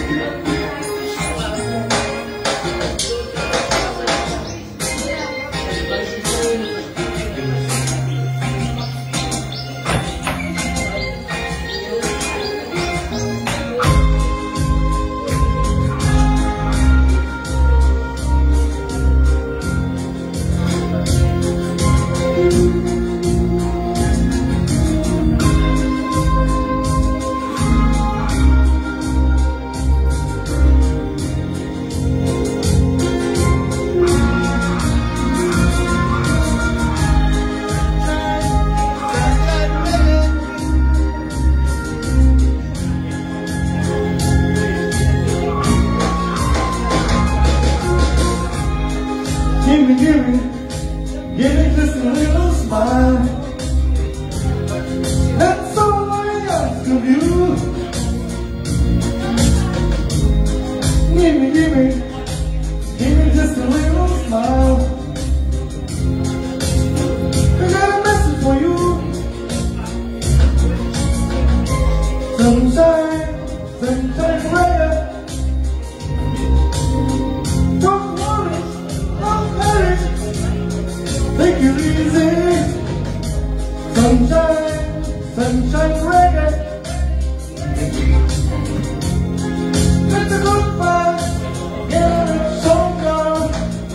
Give me just a little smile. That's all I ask of you. Give me just a little smile. I got a message for you. Sunshine, sunshine, red. Don't worry, don't panic. Take it easy. Sunshine, sunshine, reggae. Let the good vibes get it stronger.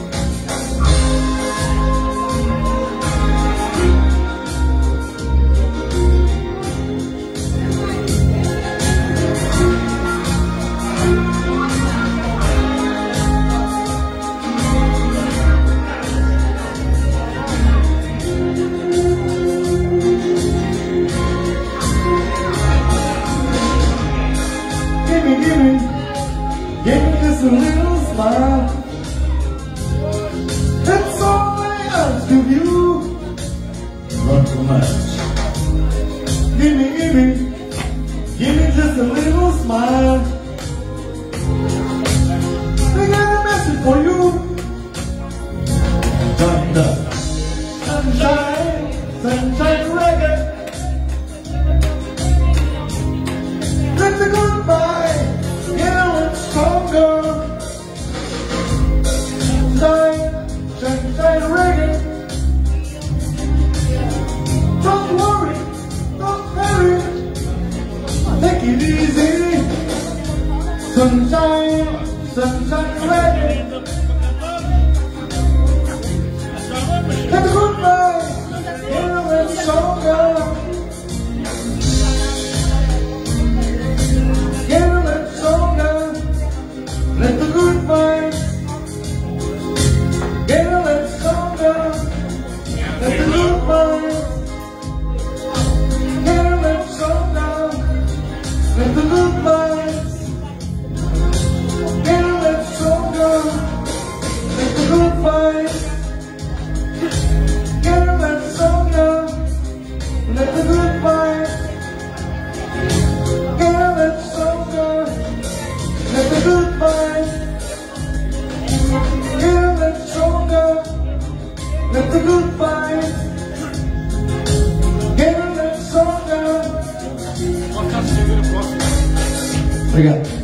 Give me just a little smile. That's all I ask of you. Not too much. Give me just a little smile. I got a message for you. Thunder, sunshine, sunshine, reggae. Let the goodbye get stronger. Sunshine, sunshine, reggae. Don't worry, don't hurry. Take it easy. Sunshine, sunshine, reggae. Let the goodbye get stronger. Let the good vibes get a little stronger. Let the good vibes get a little stronger. Let the good vibes get a little stronger. Let the good vibes get a little stronger. Let the good vibes get a little stronger. Let the good vibes get a little stronger. Let the good vibes get a little stronger. Obrigado.